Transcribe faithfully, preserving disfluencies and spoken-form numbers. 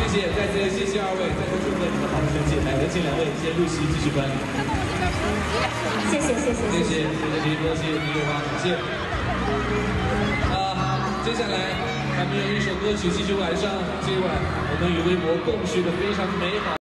谢，再次谢谢二位，再次祝贺你们好的成绩。来，有请两位先入席继续观礼。 谢谢谢谢谢谢谢谢您，多谢您对方，感谢。啊，接下来咱们用一首歌曲继续晚上，今晚我们与微博共叙的非常美好。